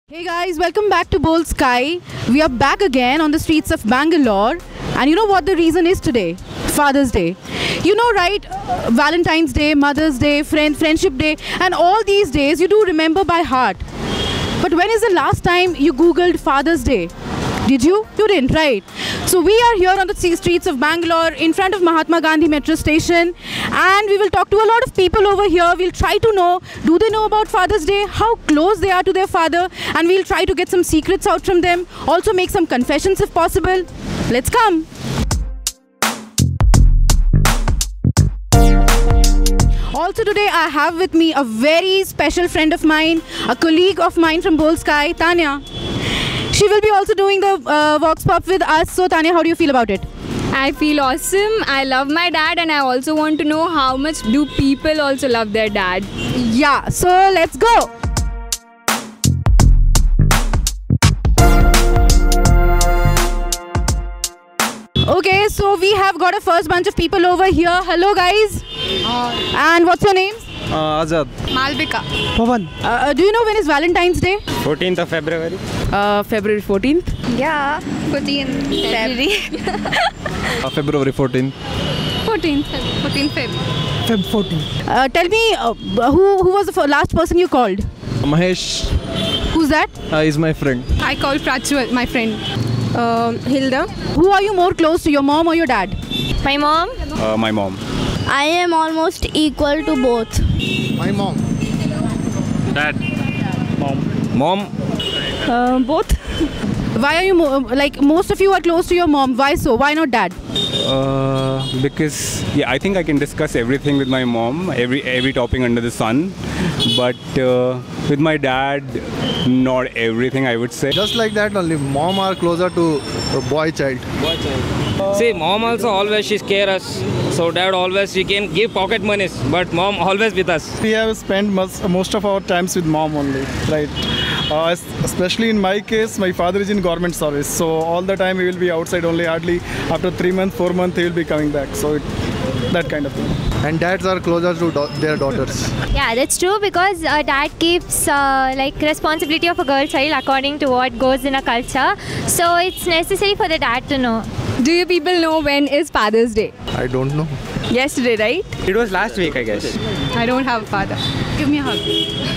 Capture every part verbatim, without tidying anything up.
Hey guys, welcome back to Bold Sky. We are back again on the streets of Bangalore, and you know what the reason is today? Father's Day. You know, right? Uh, Valentine's Day, Mother's Day, friend Friendship Day, and all these days you do remember by heart. But when is the last time you googled Father's Day? Did you? You didn't, right? So we are here on the streets of Bangalore in front of Mahatma Gandhi metro station, and we will talk to a lot of people over here. We'll try to know, do they know about Father's Day, how close they are to their father, and we'll try to get some secrets out from them, also make some confessions if possible. Let's come. Also today I have with me a very special friend of mine, a colleague of mine from Bold Sky, Tanya. She will be also doing the uh, Vox Pop with us. So Tanya, how do you feel about it? I feel awesome. I love my dad, and I also want to know how much do people also love their dad. Yeah, so let's go. Okay, so we have got a first bunch of people over here. Hello guys. Uh, and what's your names? Uh, Azad. Malvika. Pavan. Uh, do you know when is Valentine's Day? fourteenth of February. Uh, February fourteenth. Yeah, fourteenth February. Uh, February fourteenth. fourteenth. fourteenth February. Feb fourteen. Uh, tell me, uh, who, who was the f- last person you called? Mahesh Who's that? uh, is my friend. I called Prachwal, my friend. Um, Hilda. Who are you more close to, your mom or your dad? My mom. Uh, my mom. I am almost equal to both. My mom. Dad. Mom. Mom. Uh, both. Why are you, mo- like most of you are close to your mom. Why so? Why not dad? Uh, because yeah, I think I can discuss everything with my mom, every every topic under the sun, but uh, with my dad, not everything, I would say. Just like that only. Mom are closer to a boy child. See, mom also always she scare us. So dad always she can give pocket monies, but mom always with us. We have spent most, most of our times with mom only, right? Uh, es- especially in my case, my father is in government service, so all the time he will be outside only. Hardly after three months, four months, he will be coming back. So it, that kind of thing. And dads are closer to do- their daughters. Yeah, that's true because uh, dad keeps uh, like responsibility of a girl child according to what goes in a culture. So it's necessary for the dad to know. Do you people know when is Father's Day? I don't know. Yesterday, right? It was last week, I guess. I don't have a father. Give me a hug.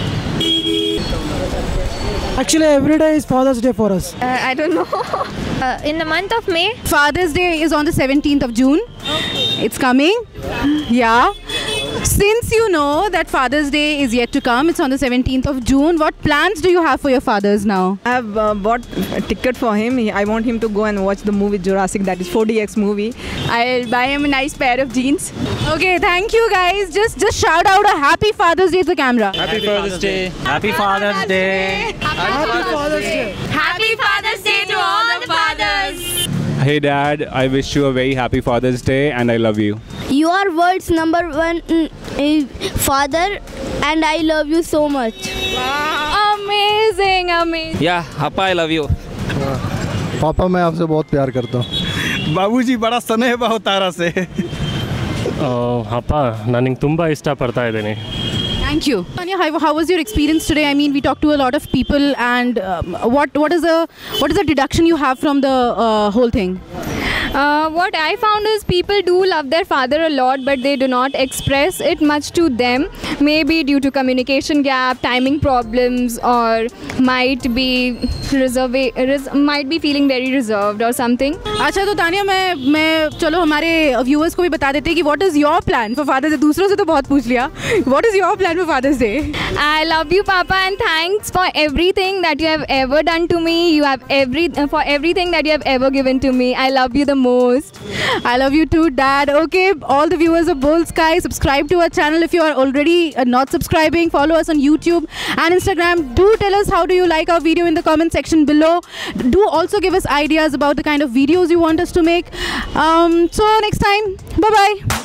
Actually, every day is Father's Day for us. Uh, I don't know. Uh, in the month of May, Father's Day is on the seventeenth of June. It's coming. Yeah. Since you know that Father's Day is yet to come, it's on the seventeenth of June, what plans do you have for your fathers now? I have uh, bought a ticket for him. He, I want him to go and watch the movie Jurassic, that is four D X movie. I'll buy him a nice pair of jeans. Okay, thank you guys. Just just shout out a happy Father's Day to the camera. Happy Father's Day. Happy Father's Day. Happy Father's Day. Happy Father's Day to all the fathers. Hey Dad, I wish you a very happy Father's Day and I love you. You are world's number one mm, eh, father, and I love you so much. Amazing, amazing. Yeah, Appa, I love you. पापा मैं आपसे बहुत प्यार करता हूँ. बाबूजी बड़ा स्नेह बा तारा से. ಅಪ್ಪ ನನಗೆ ತುಂಬ ಇಷ್ಟಪಡ್ತಾ ಇದ್ದೀನಿ. Thank you. Tanya, how, how was your experience today? I mean, we talked to a lot of people, and um, what what is the what is the deduction you have from the uh, whole thing? Uh, what I found is people do love their father a lot, but they do not express it much to them. Maybe due to communication gap, timing problems, or might be reserve, res, might be feeling very reserved or something. अच्छा तो तानिया मैं मैं चलो हमारे viewers को भी बता देते हैं कि what is your plan for Father's Day? दूसरों से तो बहुत पूछ लिया. What is your plan for Father's Day? I love you, Papa, and thanks for everything that you have ever done to me. You have every for everything that you have ever given to me. I love you the most. I love you too, Dad. Okay, all the viewers of Bold Sky, subscribe to our channel if you are already uh, not subscribing. Follow us on YouTube and Instagram. Do tell us how do you like our video in the comment section below. Do also give us ideas about the kind of videos you want us to make. Um, so next time, bye bye.